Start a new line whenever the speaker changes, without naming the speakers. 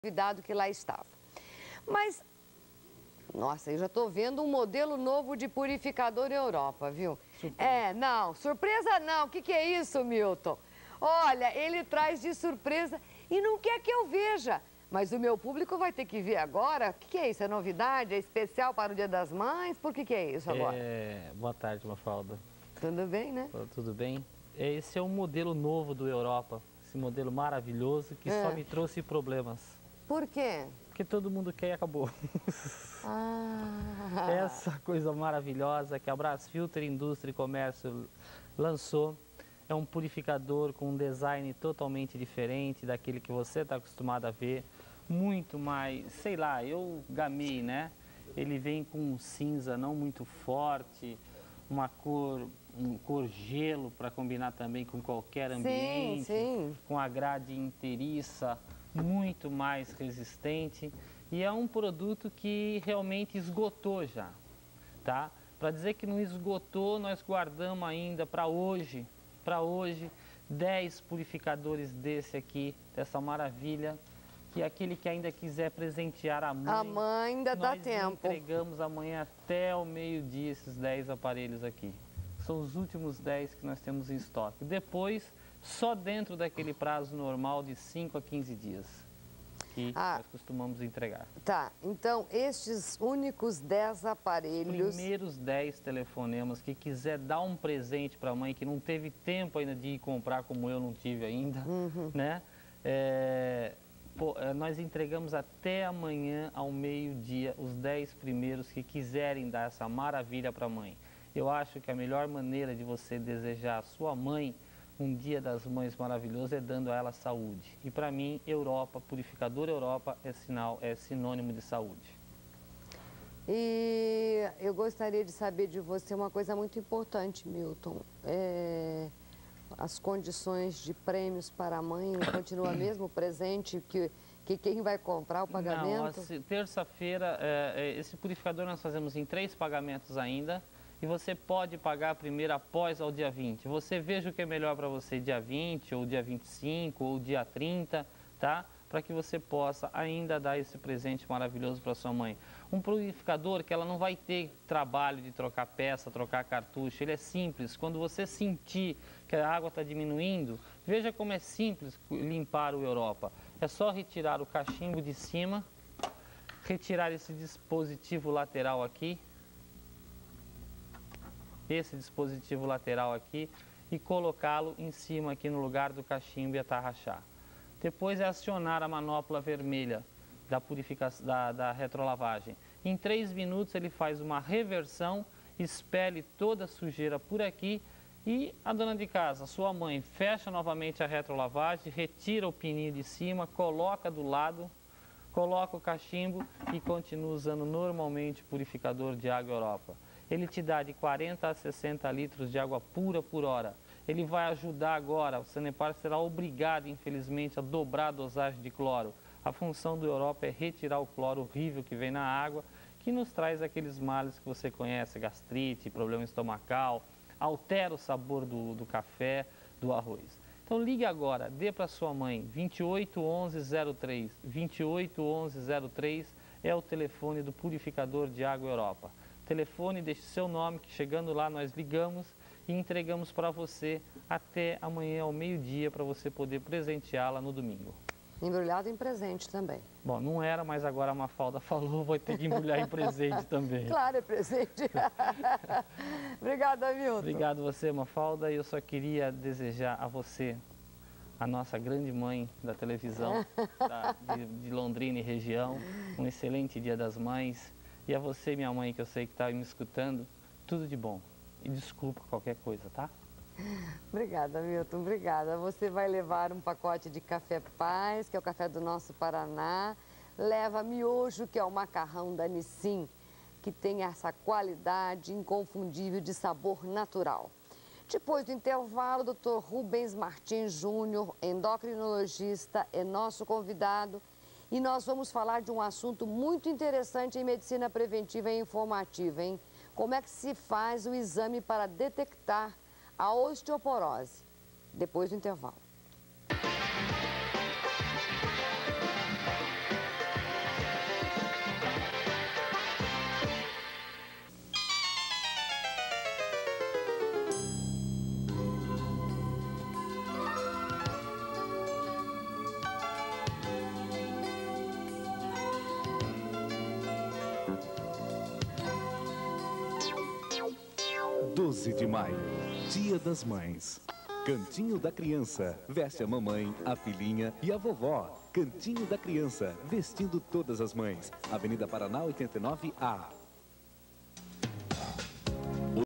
convidado que lá estava. Mas, nossa, eu já estou vendo um modelo novo de purificador Europa, viu?
Surpresa.
Não, surpresa não. O que é isso, Milton? Olha, ele traz de surpresa e não quer que eu veja. Mas o meu público vai ter que ver agora. O que é isso? É novidade? É especial para o Dia das Mães? Por que é isso agora?
Boa tarde, Mafalda.
Tudo bem, né?
Tudo bem? Esse é um modelo novo do Europa. Esse modelo maravilhoso que só me trouxe problemas.
Por quê?
Porque todo mundo quer e acabou.
Ah.
Essa coisa maravilhosa que a Brasfilter Indústria e Comércio lançou é um purificador com um design totalmente diferente daquele que você está acostumado a ver. Muito mais, sei lá, eu gamei, né? Ele vem com um cinza não muito forte, uma cor gelo para combinar também com qualquer ambiente.
Sim.
Com a grade inteiriça muito mais resistente. E é um produto que realmente esgotou já, tá? Para dizer que não esgotou, nós guardamos ainda para hoje, 10 purificadores desse aqui, dessa maravilha, que aquele que ainda quiser presentear a mãe...
A mãe ainda dá tempo.
Nós entregamos amanhã até o meio-dia esses 10 aparelhos aqui. São os últimos 10 que nós temos em estoque. Depois, só dentro daquele prazo normal de 5 a 15 dias que nós costumamos entregar.
Tá, então estes únicos 10 aparelhos...
Os primeiros 10 telefonemas que quiser dar um presente para a mãe, que não teve tempo ainda de ir comprar, como eu não tive ainda, né? Nós entregamos até amanhã ao meio-dia os 10 primeiros que quiserem dar essa maravilha para a mãe. Eu acho que a melhor maneira de você desejar a sua mãe um Dia das Mães maravilhoso é dando a ela saúde. E para mim, Europa, purificador Europa é sinônimo de saúde.
E eu gostaria de saber de você uma coisa muito importante, Milton. As condições de prêmios para a mãe continua mesmo presente, que quem vai comprar o pagamento?
Não, terça-feira, esse purificador nós fazemos em 3 pagamentos ainda. E você pode pagar primeiro após ao dia 20. Você veja o que é melhor para você, dia 20, ou dia 25, ou dia 30, tá? Para que você possa ainda dar esse presente maravilhoso para sua mãe. Um purificador que ela não vai ter trabalho de trocar peça, trocar cartucho. Ele é simples. Quando você sentir que a água está diminuindo, veja como é simples limpar o Europa. É só retirar o cachimbo de cima, retirar esse dispositivo lateral aqui, e colocá-lo em cima aqui no lugar do cachimbo e atarrachar. Depois é acionar a manopla vermelha da purificação, da retrolavagem. Em 3 minutos ele faz uma reversão, expele toda a sujeira por aqui e a dona de casa, sua mãe, fecha novamente a retrolavagem, retira o pininho de cima, coloca do lado, coloca o cachimbo e continua usando normalmente o purificador de água Europa. Ele te dá de 40 a 60 litros de água pura por hora. Ele vai ajudar agora, o Sanepar será obrigado, infelizmente, a dobrar a dosagem de cloro. A função do Europa é retirar o cloro horrível que vem na água, que nos traz aqueles males que você conhece, gastrite, problema estomacal, altera o sabor do café, do arroz. Então ligue agora, dê para sua mãe, 281103, 281103 é o telefone do purificador de água Europa. Telefone, deixe seu nome, que chegando lá nós ligamos e entregamos para você até amanhã ao meio-dia para você poder presenteá-la no domingo.
Embrulhado em presente também.
Bom, não era, mas agora a Mafalda falou, vou ter que embrulhar em presente também.
Claro, é presente. Obrigada, Milton.
Obrigado você, Mafalda. Eu só queria desejar a você, a nossa grande mãe da televisão, de Londrina e região, um excelente Dia das Mães. E a você, minha mãe, que eu sei que está me escutando, tudo de bom. E desculpa qualquer coisa, tá?
Obrigada, Milton, obrigada. Você vai levar um pacote de café Paz, que é o café do nosso Paraná. Leva miojo, que é o macarrão da Nissin, que tem essa qualidade inconfundível de sabor natural. Depois do intervalo, o Dr. Rubens Martins Júnior, endocrinologista, é nosso convidado. E nós vamos falar de um assunto muito interessante em medicina preventiva e informativa, hein? Como é que se faz o exame para detectar a osteoporose? Depois do intervalo.
12 de maio, Dia das Mães. Cantinho da Criança, veste a mamãe, a filhinha e a vovó. Cantinho da Criança, vestindo todas as mães. Avenida Paraná 89A.